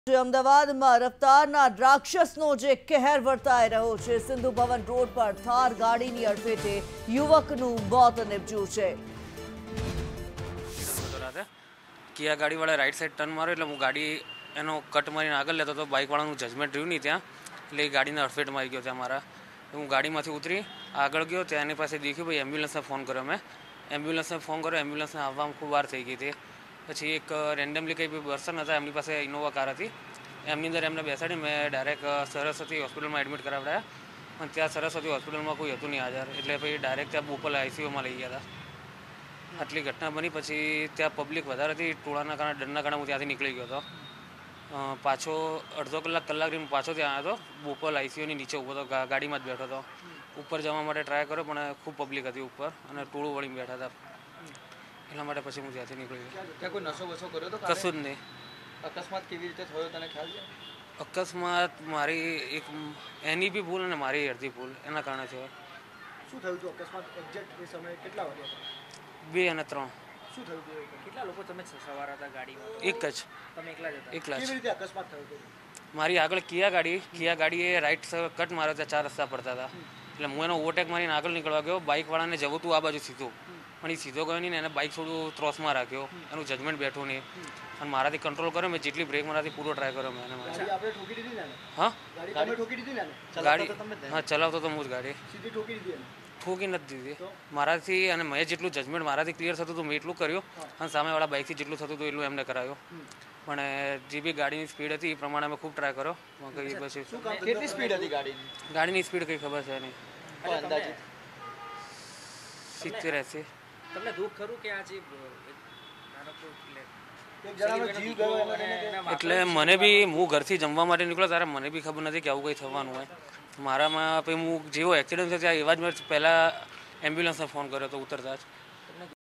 અમદાવાદમાં રફતારના રાક્ષસનો જે કહેર વર્તાઈ રહ્યો છે। સિંધુ ભવન રોડ પર થાર ગાડીની અડફેટે યુવકનું મોત નીપજ્યું છે। કિયા ગાડીવાળા રાઈટ સાઈડ ટર્ન માર્યો એટલે હું ગાડી એનો કટ મારીને આગળ લેતો હતો। બાઇકવાળાનું જજમેન્ટ રહ્યું નહીં ત્યાં, એટલે એ ગાડીને અડફેટ મારી ગયો ત્યાં મારા। હું ગાડીમાંથી ઉતરી આગળ ગયો, ત્યાં એની પાસે દેખ્યું, ભાઈ એમ્બ્યુલન્સને ફોન કર્યો મેં। એમ્બ્યુલન્સને ફોન કર્યો, એમ્બ્યુલન્સને આવવામાં ખૂબ વાર થઈ ગઈ હતી। પછી એક રેન્ડમલી કંઈ બી પર્સન હતા, એમની પાસે ઇનોવા કાર હતી, એમની અંદર એમને બેસાડી મેં ડાયરેક્ટ સરસ્વતી હોસ્પિટલમાં એડમિટ કરાવડાયા। પણ ત્યાં સરસ્વતી હોસ્પિટલમાં કોઈ હતું નહીં હાજર, એટલે પછી ડાયરેક્ટ ત્યાં બોપલ આઈસીયુમાં લઈ ગયા હતા। આટલી ઘટના બની પછી ત્યાં પબ્લિક વધારે હતી, ટોળાના કારણે ડરના કારણે હું ત્યાંથી નીકળી ગયો હતો। પાછો અડધો કલાક હું પાછો ત્યાં આવ્યો હતો। બોપલ આઈસીયુની નીચે ઊભો હતો, ગાડીમાં જ બેઠો હતો। ઉપર જવા માટે ટ્રાય કર્યો પણ ખૂબ પબ્લિક હતી ઉપર અને ટોળું વળીને બેઠા હતા, એટલા માટે પછી હું ત્યાંથી નીકળી ગયો। ત્યાં કોઈ નશો વસો કર્યો તો? કશું જ નહીં। અકસ્માત કેવી રીતે થયો તને ખ્યાલ છે? અકસ્માત મારી એક એની બી ભૂલ અને મારી અડધી ભૂલ, એના કારણે થયો। શું થયું હતું અકસ્માત? એક્ઝેક્ટ એ સમયે કેટલા વાગ્યા હતા? 2 અને 3। શું થયું હતું? કેટલા લોકો તમે સવાર હતા ગાડીમાં? એક જ, તમે એકલા જ હતા? એકલા જ। કેવી રીતે અકસ્માત થયો હતો? મારી આગળ કિયા ગાડીએ રાઈટ કટ માર્યો, ત્યાં 4 રસ્તા પડતા હતા, એટલે હું એનો ઓવરટેક મારીને આગળ નીકળવા ગયો। બાઇકવાળાને જવું હતું આ બાજુ સીધું, પણ એ સીધો ગયો નહીં ને એને બાઇક થોડું ત્રોસમાં રાખ્યો, એનું જજમેન્ટ બેઠું નહીં અને મારાથી કંટ્રોલ કર્યો। મેં જેટલી બ્રેક મારાથી પૂરો ટ્રાય કર્યો મેં એને। હા, ગાડી હા ચલાવતો તો હું જ ગાડી, ઠોકી નથી દીધી મારાથી, અને મેં જેટલું જજમેન્ટ મારાથી ક્લિયર થતું હતું મેં એટલું કર્યું, અને સામેવાળા બાઇકથી જેટલું થતું હતું એટલું એમને કરાયું। પણ જે બી ગાડીની સ્પીડ હતી એ પ્રમાણે અમે ખૂબ ટ્રાય કર્યો। પછી કેટલી સ્પીડ હતી ગાડીની? ગાડીની સ્પીડ કંઈ ખબર છે નહીં, અંદાજે 70-80। તમને દુઃખ ખરું કે આ જે એટલે મને બી હું ઘરથી જમવા માટે નીકળ્યો ત્યારે મને બી ખબર નથી કે આવું કંઈ થવાનું હોય મારામાં। પછી હું જેવો એક્સિડન્ટ થયો ત્યાં એવા જ મેં પહેલાં એમ્બ્યુલન્સને ફોન કર્યો હતો ઉતરતા જ।